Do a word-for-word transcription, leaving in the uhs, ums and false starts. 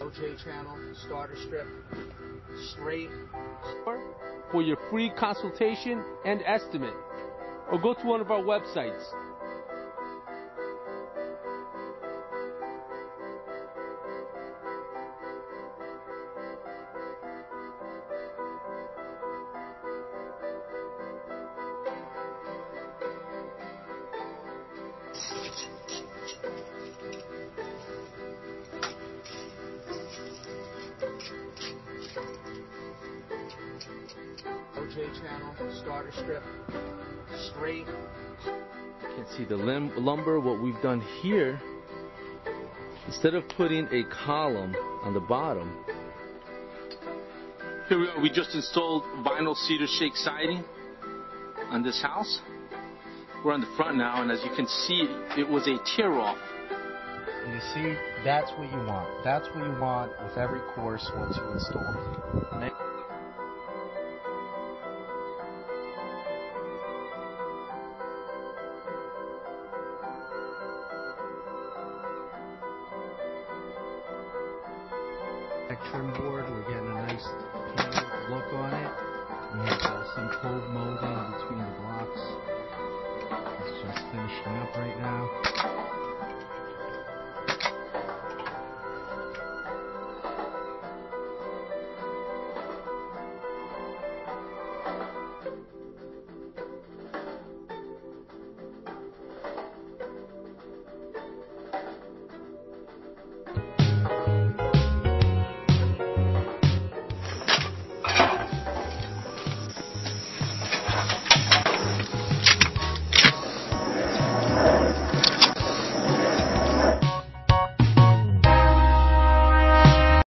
O J channel, starter strip, straight. For your free consultation and estimate, or go to one of our websites. O J channel, starter strip, straight. You can see the lim lumber. What we've done here, instead of putting a column on the bottom, here we are. We just installed vinyl cedar shake siding on this house. We're on the front now, and as you can see, it was a tear off. You see, that's what you want. That's what you want with every course once you install it. Trim board, we're getting a nice painted look on it. We have uh, some cold molding between the blocks. It's just finishing up right now.